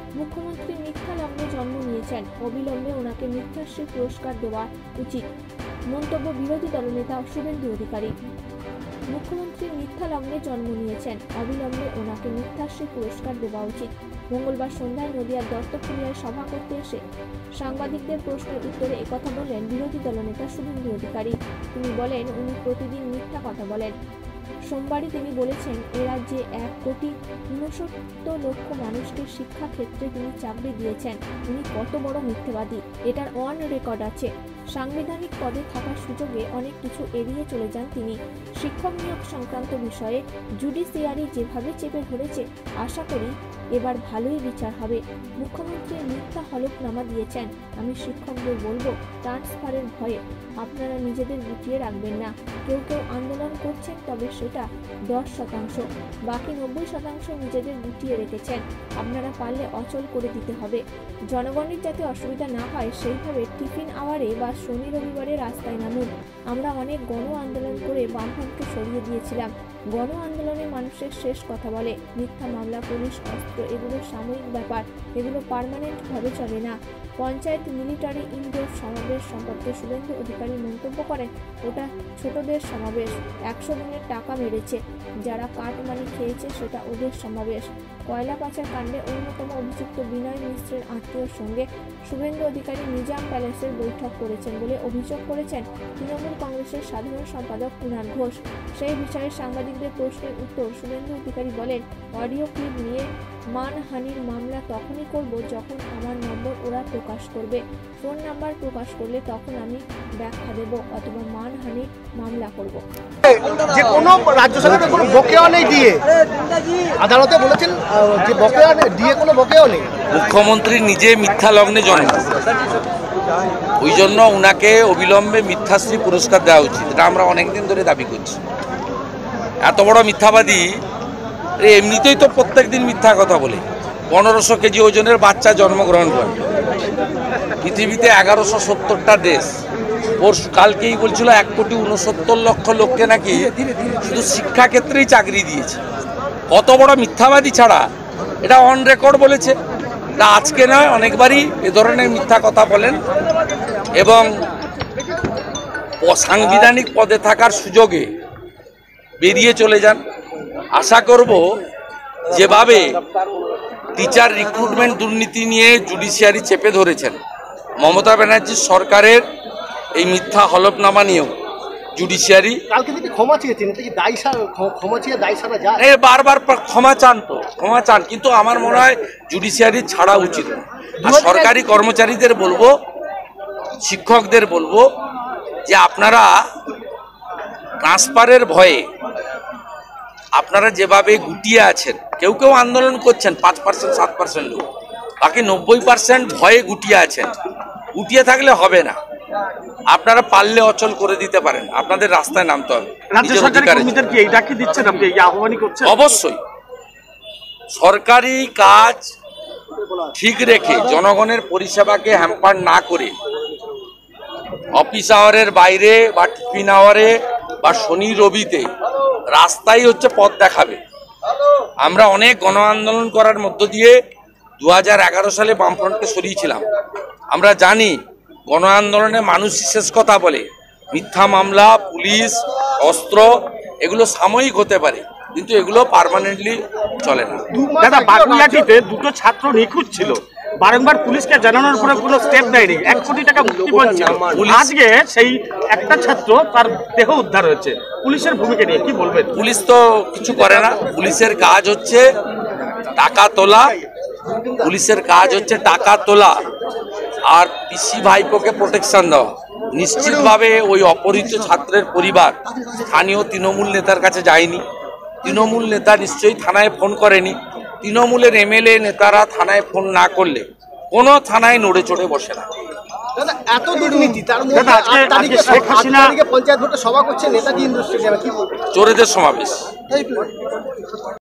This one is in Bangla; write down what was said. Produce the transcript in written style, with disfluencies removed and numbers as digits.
মুখ্যমন্ত্রী মিথ্যা লগ্নে জন্ম নিয়েছেন, অবিলম্বে ওনাকে মিথ্যাশ্রী পুরস্কার দেওয়া উচিত। মন্তব্য বিরোধী দলনেতা শুভেন্দু অধিকারী। মুখ্যমন্ত্রী মিথ্যা লগ্নে জন্ম নিয়েছেন, অবিলম্বে ওনাকে মিথ্যাশ্রী পুরস্কার দেওয়া উচিত। মঙ্গলবার সন্ধ্যায় নদিয়ার দত্তপুরিয়ায় সভা করতে এসে সাংবাদিকদের প্রশ্নের উত্তরে একথা বললেন বিরোধী দলনেতা শুভেন্দু অধিকারী। তিনি বলেন, উনি প্রতিদিন মিথ্যা কথা বলেন। সোমবারই তিনি বলেছেন, এ রাজ্যে 1,69,00,000 মানুষকে শিক্ষা ক্ষেত্রে তিনি চাকরি দিয়েছেন। উনি কত বড় মিথ্যেবাদী, এটার অন রেকর্ড আছে। সাংবিধানিক পদে থাকার সুযোগে অনেক কিছু এড়িয়ে চলে যান তিনি। শিক্ষক নিয়োগ সংক্রান্ত বিষয়ে জুডিশিয়ারি যেভাবে চেপে ধরেছে, আশা করি এবার ভালোই বিচার হবে। মুখ্যমন্ত্রী মিথ্যা হলফনামা দিয়েছেন। আমি শিক্ষকদের বলবো, ট্রান্সফারের ভয়ে আপনারা নিজেদের গুটিয়ে রাখবেন না। কেউ কেউ আন্দোলন করছেন, তবে সেটা 10%, বাকি 90% নিজেদের গুটিয়ে রেখেছেন। আপনারা পারলে অচল করে দিতে হবে। জনগণের যাতে অসুবিধা না হয় সেইভাবে টিফিন আওয়ারে বা শনি রবিবারে রাস্তায় নামুন। আমরা অনেক গণ আন্দোলন করে বামফ্রন্টকে সরিয়ে দিয়েছিলাম। গণ আন্দোলনে মানুষের শেষ কথা বলে। মিথ্যা মামলা, পুলিশ, অস্ত্র এগুলো সাময়িক ব্যাপার, এগুলো পার্মানেন্ট ভাবে চলে না। পঞ্চায়েত মিলিটারি ইনডোর সমাবেশ সম্পর্কে শুভেন্দু অধিকারী মন্তব্য করেন, ওটা ছোটদের সমাবেশ, 100 দিনের টাকা মেরেছে, যারা কাটমানি খেয়েছে সেটা ওদের সমাবেশ। কয়লা পাচার কাণ্ডে অন্যতম অভিযুক্ত বিনয় মিশ্রের আত্মীয়র সঙ্গে শুভেন্দু অধিকারী নিজাম প্যালেসের বৈঠক করেছেন বলে অভিযোগ করেছেন তৃণমূল কংগ্রেসের সাধারণ সম্পাদক কুণাল ঘোষ। সেই বিষয়ে সাংবাদিকদের প্রশ্নের উত্তর শুভেন্দু অধিকারী বলেন, অডিও ক্লিপ নিয়ে মানহানির মামলা তখনই করব যখন আমার নম্বর ওরা প্রকাশ করবে। ফোন নাম্বার প্রকাশ করলে তখন আমি ব্যাখ্যা দেব, অথবা মানহানির মামলা করব। যে কোনো রাজ্য সরকারের কোনো বকেয়া নেই দিয়ে আদালতে বলেছেন যে বকেয়া দিয়ে কোনো বকেয়া নেই। মুখ্যমন্ত্রী নিজে মিথ্যা লগ্নে জন্ম, ওই জন্য উনাকে অবিলম্বে মিথ্যাশ্রী পুরস্কার দেওয়া উচিত। এটা আমরা অনেকদিন ধরে দাবি করছি। এত বড় মিথ্যাবাদী এমনিতেই তো প্রত্যেক দিন মিথ্যা কথা বলে। 1500 কেজি ওজনের বাচ্চা জন্মগ্রহণ করে। পৃথিবীতে 1170টা দেশ। ওর কালকেই বলছিল 1,69,00,000 লোককে নাকি শুধু শিক্ষাক্ষেত্রেই চাকরি দিয়েছে। কত বড় মিথ্যাবাদী ছাড়া এটা অন রেকর্ড বলেছে। এটা আজকে নয়, অনেকবারই এ ধরনের মিথ্যা কথা বলেন এবং সাংবিধানিক পদে থাকার সুযোগে বেরিয়ে চলে যান। আশা করব যেভাবে টিচার রিক্রুটমেন্ট দুর্নীতি নিয়ে জুডিশিয়ারি চেপে ধরেছেন, মমতা ব্যানার্জির সরকারের এই মিথ্যা হলফনামা নিয়েও জুডিশিয়ারি কালকে তিনি ক্ষমা চেয়েছেন, ক্ষমা চেয়ে দায় সারা যায়। বারবার ক্ষমা চান, ক্ষমা চান, কিন্তু আমার মনে হয় জুডিশিয়ারি ছাড়া উচিত। আর সরকারি কর্মচারীদের বলবো, শিক্ষকদের বলবো যে আপনারা ট্রান্সফারের ভয়ে আপনারা যেভাবে গুটিয়ে আছেন, কেউ কেউ আন্দোলন করছেন 5% 7% লোক, বাকি 90% ভয়ে গুটিয়ে আছেন। গুটিয়ে থাকলে হবে না। আপনারা পারলে অচল করে দিতে পারেন, আপনাদের রাস্তায় নামতে হবে। অবশ্যই সরকারি কাজ ঠিক রেখে জনগণের পরিষেবাকে হ্যাম্পার না করে অফিস আওয়ারের বাইরে বা টিফিন আওয়ারে বা শনি রবিতে রাস্তাই হচ্ছে পথ দেখাবে। আমরা অনেক গণ আন্দোলন করার মধ্য দিয়ে 2011 সালে বামফ্রন্টকে সরিয়েছিলাম। আমরা জানি গণ আন্দোলনে মানুষ শেষ কথা বলে। মিথ্যা মামলা, পুলিশ, অস্ত্র এগুলো সাময়িক হতে পারে, কিন্তু এগুলো পার্মানেন্টলি চলে না। দাদা, বাগুইয়াটিতে 2টো ছাত্র নিখোঁজ ছিল, বারংবার পুলিশকে জানানোর পরে কোনো স্টেপ নেয়নি। 1 কোটি টাকা মুক্তিপণ ছিল। আজকে সেই একটা ছাত্র, তার দেহ উদ্ধার হয়েছে। পুলিশের ভূমিকা নিয়ে কি বলবেন? পুলিশ তো কিছু করে না। পুলিশের কাজ হচ্ছে টাকা তোলা, পুলিশের কাজ হচ্ছে টাকা তোলা আর পিসি ভাইপোকে প্রোটেকশন দেওয়া। নিশ্চিতভাবে ওই অপহৃত ছাত্রের পরিবার স্থানীয় তৃণমূল নেতার কাছে যায়নি। তৃণমূল নেতা নিশ্চয়ই থানায় ফোন করেনি। তৃণমূলের এমএলএ নেতারা থানায় ফোন না করলে কোনো থানায় নড়ে চড়ে বসে না। এত দুর্নীতি, তার মধ্যে 8 তারিখে পঞ্চায়েত ভোটে সভা করছে নেতাজি ইন্ডোর স্টেডিয়ামে, কি বলবেন? চোরেদের সমাবেশ।